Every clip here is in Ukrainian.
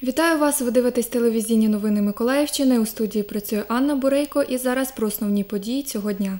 Вітаю вас! Ви дивитесь телевізійні новини Миколаївщини. У студії працює Анна Бурейко і зараз про основні події цього дня.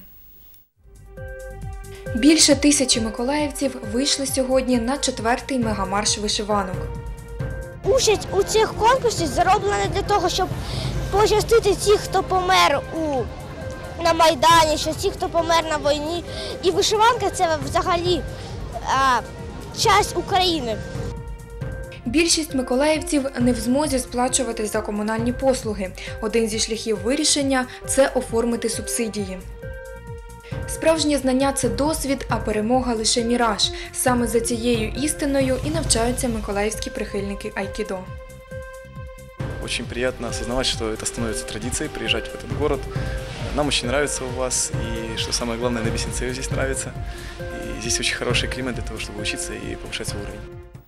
Більше 1000 миколаївців вийшли сьогодні на 4-й мегамарш вишиванок. Участь у цих конкурсах зроблена для того, щоб почастити тих, хто помер на Майдані, що ті, хто помер на війні. І вишиванка – це взагалі частина України. Більшість миколаївців не в змозі сплачувати за комунальні послуги. Один зі шляхів вирішення – це оформити субсидії. Справжнє знання – це досвід, а перемога – лише міраж. Саме за цією істиною і навчаються миколаївські прихильники айкідо. Очень приятно осознавать, что это становится традицией, приезжать в этот город. Нам очень нравится у вас, и что самое главное, на Бесенцеве здесь нравится. И здесь очень хороший климат для того, чтобы учиться и повышать свой уровень.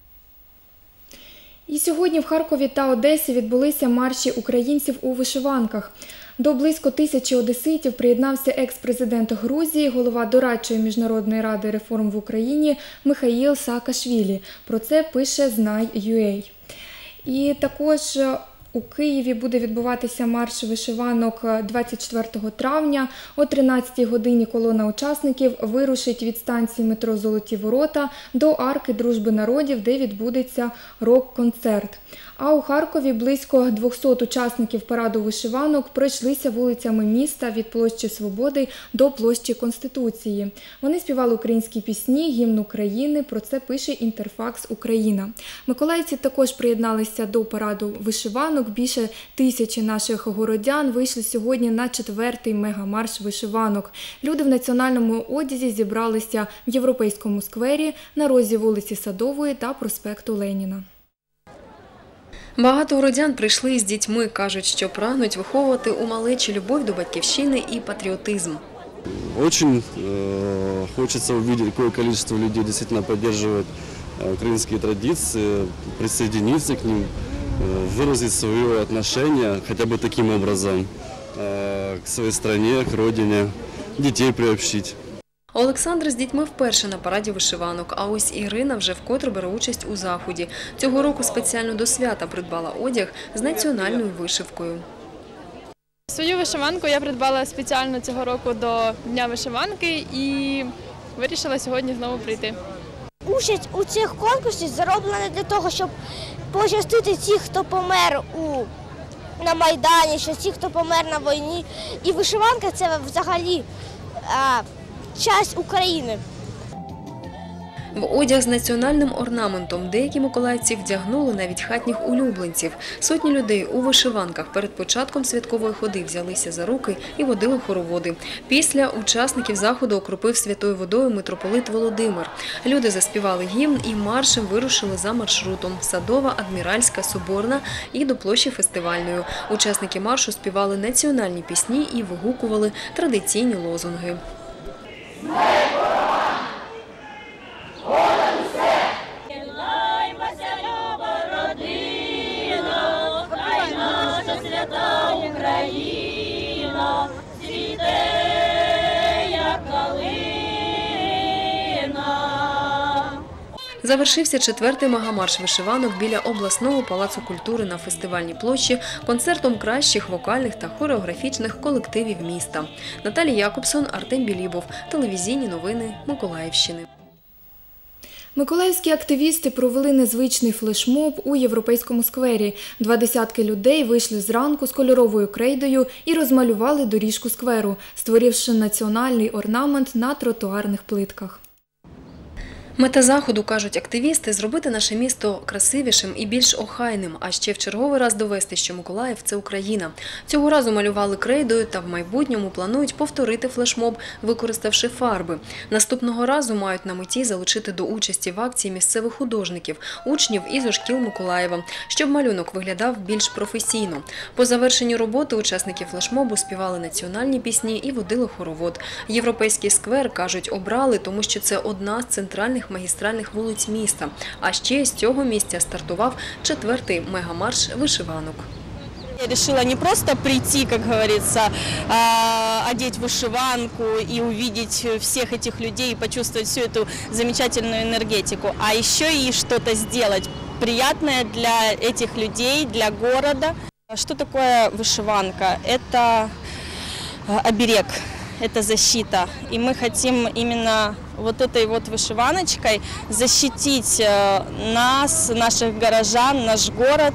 І сьогодні в Харкові та Одесі відбулися марші українців у вишиванках. До близько 1000 одеситів приєднався екс-президент Грузії, голова дорадчої Міжнародної ради реформ в Україні Михаїл Саакашвілі. Про це пише Знай.UA. І також у Києві буде відбуватися марш вишиванок 24 травня. О 13-й годині колона учасників вирушить від станції метро «Золоті ворота» до арки Дружби народів, де відбудеться рок-концерт. А у Харкові близько 200 учасників параду вишиванок пройшлися вулицями міста від площі Свободи до площі Конституції. Вони співали українські пісні, гімн України, про це пише Інтерфакс Україна. Миколаївці також приєдналися до параду вишиванок. Більше 1000 наших городян вийшли сьогодні на 4-й мегамарш вишиванок. Люди в національному одязі зібралися в Європейському сквері на розі вулиці Садової та проспекту Леніна. Багато городян прийшли з дітьми, кажуть, що прагнуть виховувати у малечі любов до батьківщини і патріотизм. Очень хочется увидеть, какое количество людей действительно поддерживает украинские традиции, присоединиться к ним, выразить свое отношение хотя бы таким образом к своей стране, к родине, детей приобщить. Олександр з дітьми вперше на параді вишиванок, а ось Ірина вже вкотре бере участь у заході. Цього року спеціально до свята придбала одяг з національною вишивкою. Свою вишиванку я придбала спеціально цього року до Дня вишиванки і вирішила сьогодні знову прийти. Участь у цих конкурсах зроблена для того, щоб почастити тих, хто помер на Майдані, що ті, хто помер на війні. І вишиванка – це взагалі частина України. В одяг з національним орнаментом деякі миколаївці вдягнули навіть хатніх улюбленців. Сотні людей у вишиванках перед початком святкової ходи взялися за руки і водили хороводи. Після учасників заходу окропив святою водою митрополит Володимир. Люди заспівали гімн і маршем вирушили за маршрутом – Садова, Адміральська, Соборна і до площі Фестивальної. Учасники маршу співали національні пісні і вигукували традиційні лозунги. Україна, цвіте, як калина. Завершився 4-й мегамарш вишиванок біля обласного палацу культури на Фестивальній площі концертом кращих вокальних та хореографічних колективів міста. Наталія Якобсон, Артем Білібов. Телевізійні новини Миколаївщини. Миколаївські активісти провели незвичний флешмоб у Європейському сквері. 20 людей вийшли зранку з кольоровою крейдою і розмалювали доріжку скверу, створивши національний орнамент на тротуарних плитках. Мета заходу, кажуть активісти, зробити наше місто красивішим і більш охайним, а ще в черговий раз довести, що Миколаїв – це Україна. Цього разу малювали крейдою та в майбутньому планують повторити флешмоб, використавши фарби. Наступного разу мають на меті залучити до участі в акції місцевих художників, учнів із шкіл Миколаєва, щоб малюнок виглядав більш професійно. По завершенню роботи учасники флешмобу співали національні пісні і водили хоровод. Європейський сквер, кажуть, обрали, тому що це одна з центральних магістральних вулиць міста. А ще з цього місця стартував 4-й мегамарш вишиванок. Я решила не просто прийти, как говорится, одеть вышиванку и увидеть всех этих людей, почувствовать всю эту замечательную энергетику, а еще и что-то сделать, приятное для этих людей, для города. Что такое вышиванка? Это оберег, это защита. И мы хотим именно вот этой вот вышиваночкой защитить нас, наших горожан, наш город.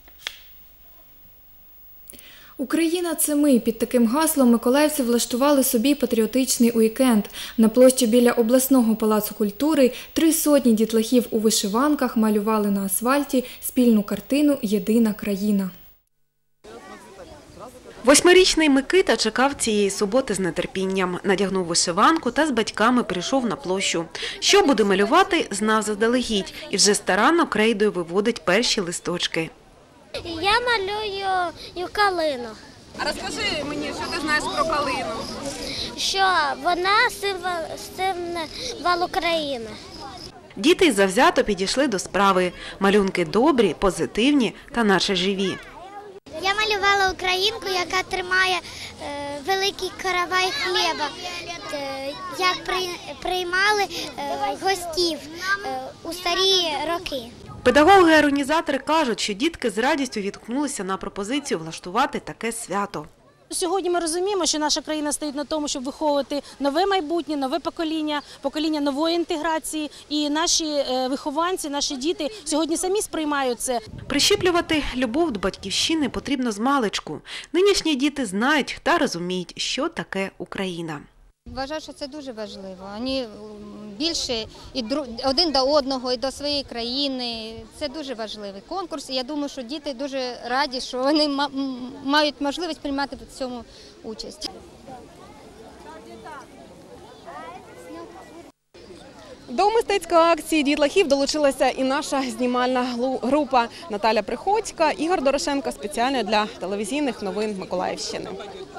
«Україна – це ми» – під таким гаслом миколаївці влаштували собі патріотичний уікенд. На площі біля обласного палацу культури 300 дітлахів у вишиванках малювали на асфальті спільну картину «Єдина країна». Восьмирічний Микита чекав цієї суботи з нетерпінням. Надягнув вишиванку та з батьками прийшов на площу. Що буде малювати, знав заздалегідь і вже старанно крейдою виводить перші листочки. Я малюю калину. А розкажи мені, що ти знаєш про калину? Що вона символ України. Діти завзято підійшли до справи. Малюнки добрі, позитивні та наче живі. Я малювала українку, яка тримає великий каравай хліба, як приймали гостів у старі роки. Педагоги-організатори кажуть, що дітки з радістю відгукнулися на пропозицію влаштувати таке свято. Сьогодні ми розуміємо, що наша країна стоїть на тому, щоб виховувати нове майбутнє, нове покоління нової інтеграції. І наші вихованці, наші діти сьогодні самі сприймають це. Прищеплювати любов до батьківщини потрібно змалечку. Нинішні діти знають та розуміють, що таке Україна. Вважаю, що це дуже важливо. Вони більше і один до одного, і до своєї країни. Це дуже важливий конкурс. І я думаю, що діти дуже раді, що вони мають можливість приймати в цьому участь. До мистецької акції дітлахів долучилася і наша знімальна група Наталя Приходька, Ігор Дорошенко спеціально для телевізійних новин Миколаївщини.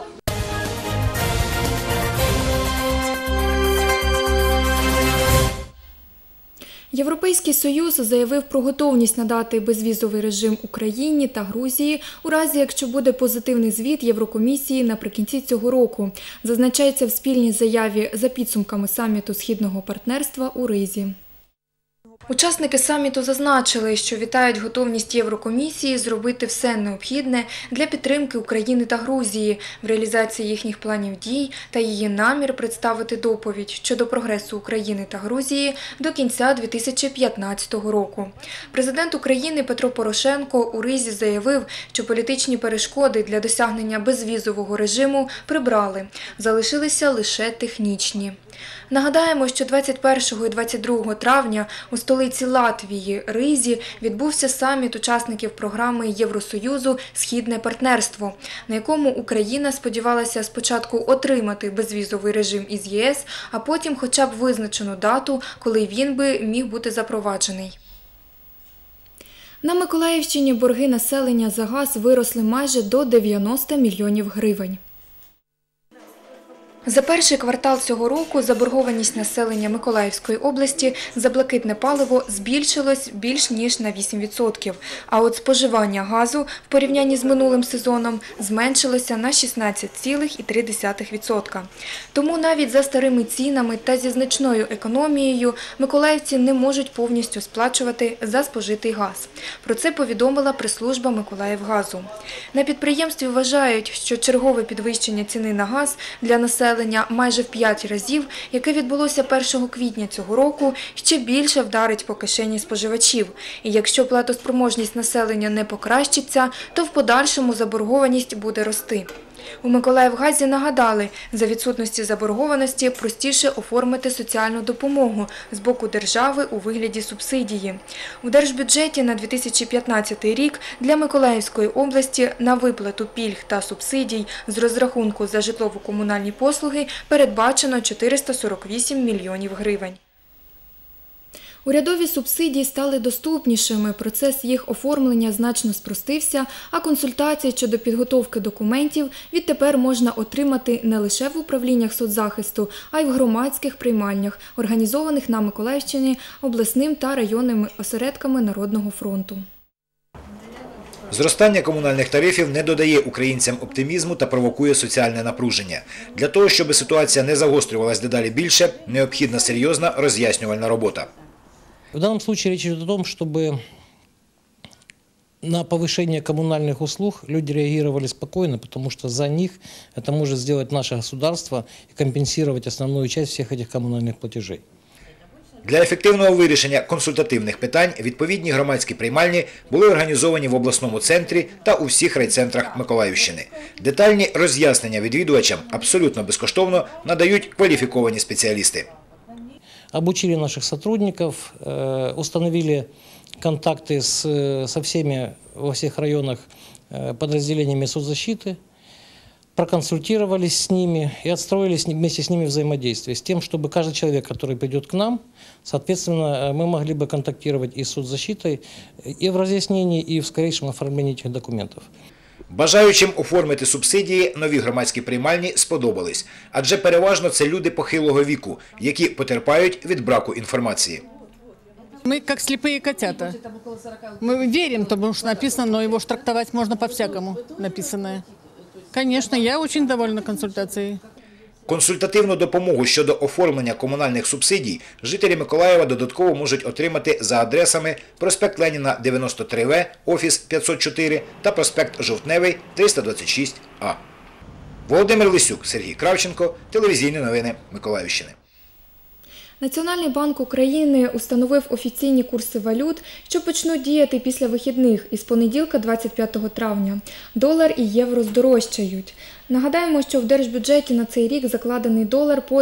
Європейський Союз заявив про готовність надати безвізовий режим Україні та Грузії у разі, якщо буде позитивний звіт Єврокомісії наприкінці цього року. Зазначається в спільній заяві за підсумками саміту Східного партнерства у Ризі. Учасники саміту зазначили, що вітають готовність Єврокомісії зробити все необхідне для підтримки України та Грузії в реалізації їхніх планів дій та її намір представити доповідь щодо прогресу України та Грузії до кінця 2015 року. Президент України Петро Порошенко у Ризі заявив, що політичні перешкоди для досягнення безвізового режиму прибрали, залишилися лише технічні. Нагадаємо, що 21 і 22 травня у столиці Латвії Ризі відбувся саміт учасників програми Євросоюзу «Східне партнерство», на якому Україна сподівалася спочатку отримати безвізовий режим із ЄС, а потім хоча б визначену дату, коли він би міг бути запроваджений. На Миколаївщині борги населення за газ виросли майже до 90 мільйонів гривень. За перший квартал цього року заборгованість населення Миколаївської області за блакитне паливо збільшилось більш ніж на 8%, а от споживання газу в порівнянні з минулим сезоном зменшилося на 16,3%. Тому навіть за старими цінами та зі значною економією миколаївці не можуть повністю сплачувати за спожитий газ. Про це повідомила прес-служба Миколаївгазу. На підприємстві вважають, що чергове підвищення ціни на газ для населення майже в 5 разів, яке відбулося 1 квітня цього року, ще більше вдарить по кишені споживачів. І якщо платоспроможність населення не покращиться, то в подальшому заборгованість буде рости. У Миколаївгазі нагадали, за відсутності заборгованості простіше оформити соціальну допомогу з боку держави у вигляді субсидії. У держбюджеті на 2015 рік для Миколаївської області на виплату пільг та субсидій з розрахунку за житлово-комунальні послуги передбачено 448 мільйонів гривень. Урядові субсидії стали доступнішими, процес їх оформлення значно спростився, а консультації щодо підготовки документів відтепер можна отримати не лише в управліннях соцзахисту, а й в громадських приймальнях, організованих на Миколаївщині обласним та районними осередками Народного фронту. Зростання комунальних тарифів не додає українцям оптимізму та провокує соціальне напруження. Для того, щоб ситуація не загострювалась дедалі більше, необхідна серйозна роз'яснювальна робота. В данном случае речь идет о том, чтобы на повышение коммунальных услуг люди реагировали спокойно, потому что за них это может сделать наше государство и компенсировать основную часть всех этих коммунальных платежей. Для ефективного вирішення консультативних питань відповідні громадські приймальні були організовані в обласному центрі та у всіх райцентрах Миколаївщини. Детальні роз'яснення відвідувачам абсолютно безкоштовно надають кваліфіковані спеціалісти. Обучили наших сотрудников, установили контакты со всеми во всех районах подразделениями соцзащиты, проконсультировались с ними и отстроили вместе с ними взаимодействие, с тем, чтобы каждый человек, который придет к нам, соответственно, мы могли бы контактировать и с соцзащитой, и в разъяснении, и в скорейшем оформлении этих документов. Бажаючим оформити субсидії нові громадські приймальні сподобались, адже переважно це люди похилого віку, які потерпають від браку інформації. Мы как слепые котята. Мы верим, тому что написано, но его ж трактовать можно по-всякому написанное. Конечно, я очень довольна консультацией. Консультативну допомогу щодо оформлення комунальних субсидій жителі Миколаєва додатково можуть отримати за адресами проспект Леніна, 93В, офіс 504 та проспект Жовтневий, 326А. Володимир Лисюк, Сергій Кравченко, телевізійні новини Миколаївщини. Національний банк України установив офіційні курси валют, що почнуть діяти після вихідних із понеділка 25 травня. Долар і євро здорожчають. Нагадаємо, що в держбюджеті на цей рік закладений долар по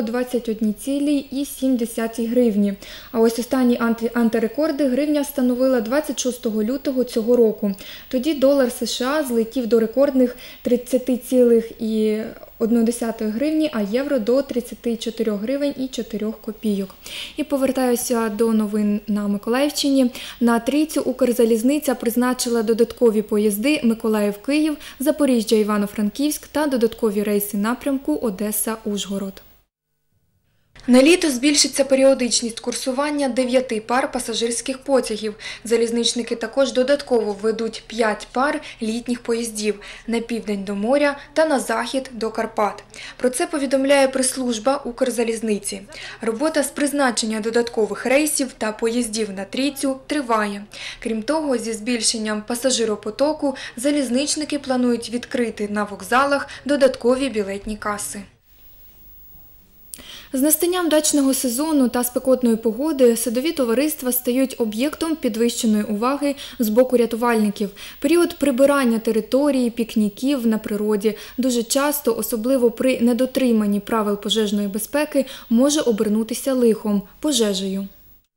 21,7 гривні. А ось останні антирекорди гривня встановила 26 лютого цього року. Тоді долар США злетів до рекордних 30,1 гривні, а євро до 34 гривень і 4 копійок. І повертаюся до новин на Миколаївщині. На трійцю Укрзалізниця призначила додаткові поїзди Миколаїв-Київ, Запоріжжя-Івано-Франківськ та додаткові рейси напрямку Одеса-Ужгород. На літо збільшиться періодичність курсування 9 пар пасажирських потягів. Залізничники також додатково введуть 5 пар літніх поїздів на південь до моря та на захід до Карпат. Про це повідомляє прес-служба Укрзалізниці. Робота з призначення додаткових рейсів та поїздів на трійцю триває. Крім того, зі збільшенням пасажиропотоку залізничники планують відкрити на вокзалах додаткові білетні каси. З настанням дачного сезону та спекотної погоди садові товариства стають об'єктом підвищеної уваги з боку рятувальників. Період прибирання території, пікніків на природі дуже часто, особливо при недотриманні правил пожежної безпеки, може обернутися лихом – пожежею.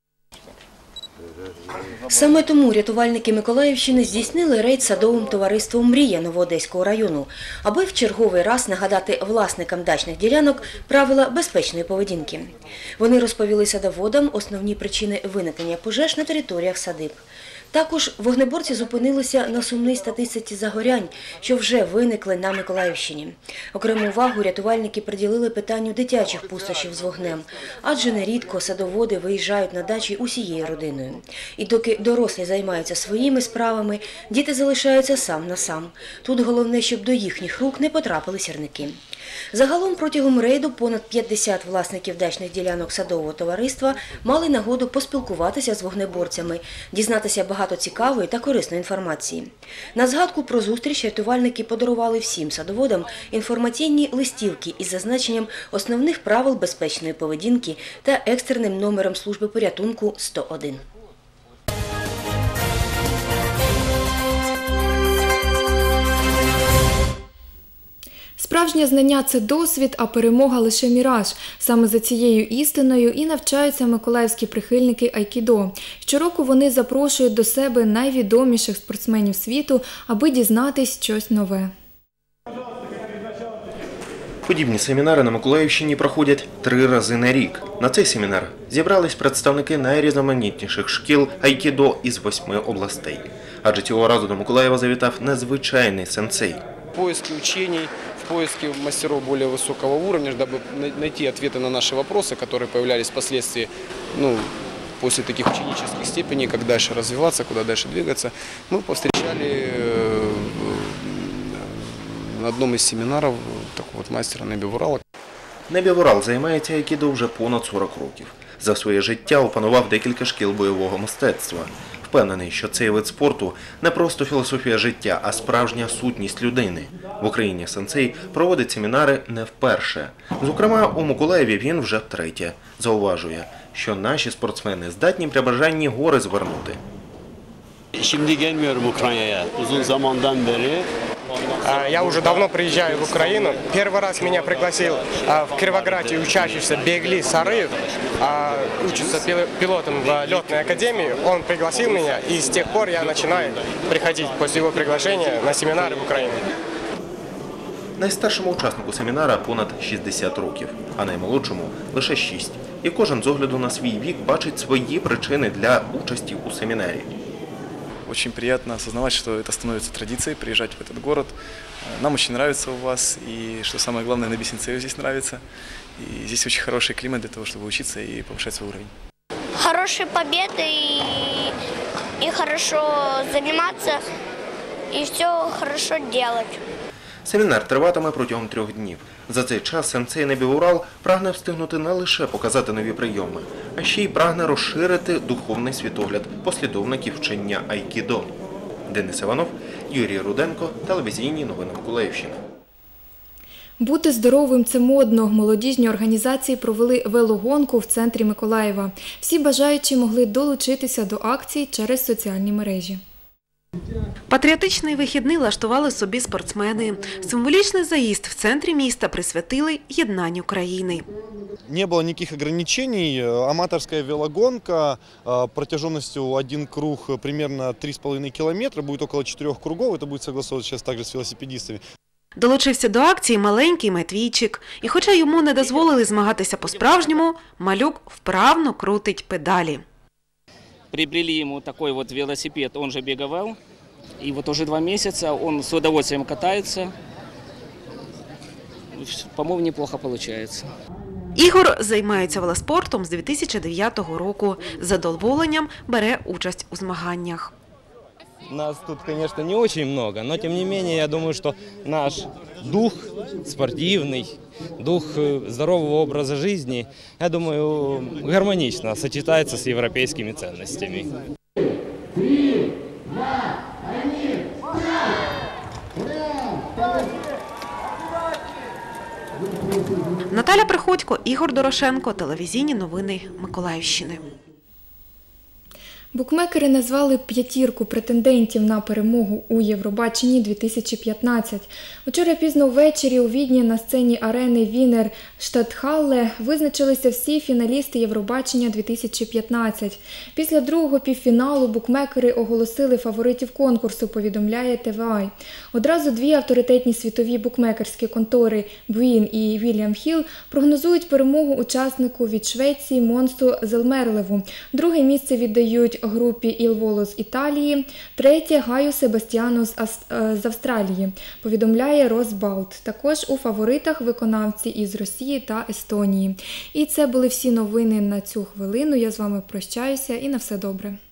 Саме тому рятувальники Миколаївщини здійснили рейд садовим товариством «Мрія» Новоодеського району, аби в черговий раз нагадати власникам дачних ділянок правила безпечної поведінки. Вони розповіли садоводам основні причини виникнення пожеж на територіях садиб. Також вогнеборці зупинилися на сумній статистиці загорянь, що вже виникли на Миколаївщині. Окрему увагу рятувальники приділили питанню дитячих пустощів з вогнем, адже нерідко садоводи виїжджають на дачі усією родиною. І доки дорослі займаються своїми справами, діти залишаються сам на сам. Тут головне, щоб до їхніх рук не потрапили сірники. Загалом протягом рейду понад 50 власників дачних ділянок садового товариства мали нагоду поспілкуватися з вогнеборцями, дізнатися багато цікавої та корисної інформації. На згадку про зустріч рятувальники подарували всім садоводам інформаційні листівки із зазначенням основних правил безпечної поведінки та екстреним номером служби порятунку 101. Справжнє знання – це досвід, а перемога – лише міраж. Саме за цією істиною і навчаються миколаївські прихильники айкідо. Щороку вони запрошують до себе найвідоміших спортсменів світу, аби дізнатись щось нове. Подібні семінари на Миколаївщині проходять 3 рази на рік. На цей семінар зібрались представники найрізноманітніших шкіл айкідо із 8 областей. Адже цього разу до Миколаєва завітав незвичайний сенсей. Поиски учений, в поиске мастеров более высокого уровня, дабы найти ответы на наши вопросы, которые появлялись впоследствии, после таких ученических степеней, как дальше развиваться, куда дальше двигаться. Мы повстречали на одном из семинаров такого мастера Небі Вурала. Небі Вурал займається айкідо вже понад 40 років. За своє життя опанував декілька шкіл бойового мистецтва. Впевнений, що цей вид спорту не просто філософія життя, а справжня сутність людини. В Україні сенсей проводить семінари не вперше. Зокрема, у Миколаєві він вже втретє. Зауважує, що наші спортсмени здатні при бажанні гори звернути. Şimdi gelmiyorum Ukrayna'ya. Uzun zamandan beri. Я уже давно приезжаю в Украину. Первый раз меня пригласил в Кировограде учащийся Бегли Сарыев, учится пилотом в летной академии. Он пригласил меня, и с тех пор я начинаю приходить после его приглашения на семинары в Украину. Найстаршому учаснику семінара понад 60 років, а наймолодшому – лише 6. І кожен з огляду на свій вік бачить свої причини для участі у семінарі. Очень приятно осознавать, что это становится традицией, приезжать в этот город. Нам очень нравится у вас, и, что самое главное, на Бессинцеве здесь нравится. И здесь очень хороший климат для того, чтобы учиться и повышать свой уровень. Хорошие победы и хорошо заниматься, и все хорошо делать. Семінар триватиме протягом 3 днів. За цей час сенсей Небіурал прагне встигнути не лише показати нові прийоми, а ще й прагне розширити духовний світогляд послідовників вчення айкідо. Денис Іванов, Юрій Руденко, телевізійні новини Миколаївщини. Бути здоровим – це модно. Молодіжні організації провели велогонку в центрі Миколаєва. Всі бажаючі могли долучитися до акції через соціальні мережі. Патріотичний вихідний влаштували собі спортсмени. Символічний заїзд в центрі міста присвятили єднанню країни. Не было никаких ограничений. Аматорская велогонка протяженностью один круг примерно 3,5 километра, будет около 4 кругов. Это будет согласовано сейчас также с велосипедистами. Долучився до акції маленький Матвійчик. І хоча йому не дозволили змагатися по-справжньому, малюк вправно крутить педалі. Приобрели ему такой вот велосипед, он же беговел. И вот уже 2 месяца он с удовольствием катается. По-моему, неплохо получается. Ігор займається велоспортом з 2009 року. З задоволенням бере участь у змаганнях. Нас тут, конечно, не очень много, но тем не менее, я думаю, что наш дух спортивный, дух здорового образа жизни, я думаю, гармонично сочетается с европейскими ценностями. 3, 2, 1, Наталя Приходько, Ігор Дорошенко, телевізійні новини Миколаївщини. Букмекери назвали 5 претендентів на перемогу у Євробаченні 2015. Учора пізно ввечері у Відні на сцені арени Вінер Штадтхалле визначилися всі фіналісти Євробачення 2015. Після другого півфіналу букмекери оголосили фаворитів конкурсу, повідомляє ТВА. Одразу 2 авторитетні світові букмекерські контори Буін і Вільям Хіл прогнозують перемогу учаснику від Швеції Монсу Зелмерлеву. Друге місце віддають групі Ілволо з Італії, третє – Гаю Себастьяну з Австралії, повідомляє Росбалт. Також у фаворитах виконавці із Росії та Естонії. І це були всі новини на цю хвилину. Я з вами прощаюся і на все добре.